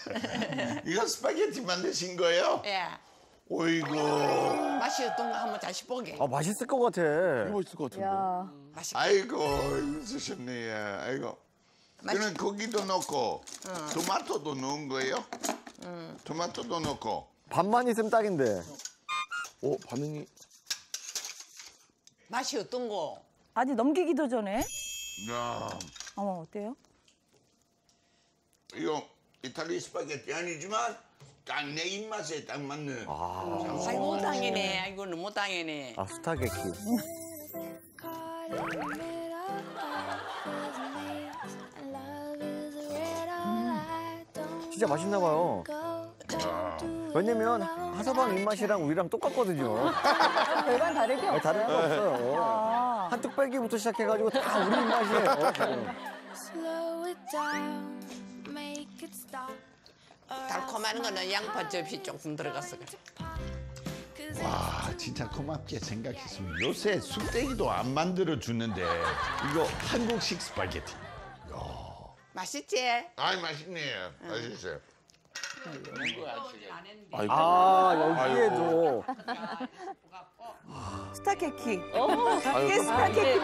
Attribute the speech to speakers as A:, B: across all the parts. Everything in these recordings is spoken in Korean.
A: 이거 스파게티 만드신 거예요?
B: 예.
A: 오이고.
B: 맛이 어떤가 한번 다시 보게.
C: 아, 맛있을 것 같아.
D: 멋있을 것 같은데.
E: 야.
B: 맛있게.
A: 아이고, 있으셨네. 예. 아이고. 그럼 고기도 넣고, 토마토도 넣은 거예요? 토마토도 넣고.
C: 밥만 있으면 딱인데.
D: 오, 반응이.
B: 맛이 어떤고?
E: 아니 넘기기도 전에.
A: 야,
E: 어머 어때요?
A: 이거 이탈리 스파게티 아니지만 딱 내 입맛에 딱 맞는.
B: 아이고 당연해. 아이고 너무 당연해.
C: 아, 스타게키. 진짜 맛있나 봐요. 왜냐면 하서방 입맛이랑 우리랑 똑같거든요.
E: 별반 다를 게 없어요.
C: 다른 거 없어요.
E: 아.
C: 한 뚝배기부터 시작해가지고 다 우리 입맛이에요. 지금.
B: 달콤한 거는 양파즙이 조금 들어갔어 그래.
A: 와, 진짜 고맙게 생각했습니다. 요새 쑥대기도 안 만들어 주는데 이거 한국식 스파게티.
B: 맛있지?
A: 아이 맛있네요. 맛있어요.
D: 아이고.
C: 아, 여기에도.
E: 스타케키.
D: 아유,
E: 스타케키.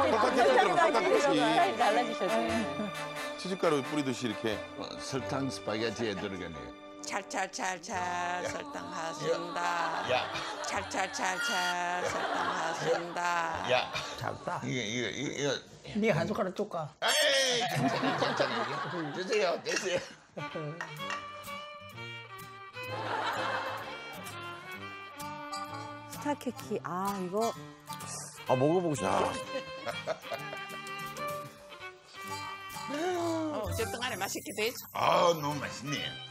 D: 스타케키.
E: 달라지셨어요.
D: 치즈가루 뿌리듯이 이렇게.
A: 설탕 스파게티에 들어가네요.
B: 찰찰찰찰 설탕하신다.
A: 야,
B: 찰찰찰찰 설탕하신다.
A: 야, 작다. 이거.
F: 네 한 숟가락 줄까?
A: 에이, 괜찮아요. 드세요, 드세요.
E: 스타케키. 아 이거
C: 아, 먹어보고 싶다.
B: 어쨌든 간에 맛있게 됐어.
A: 아, 너무 맛있네요.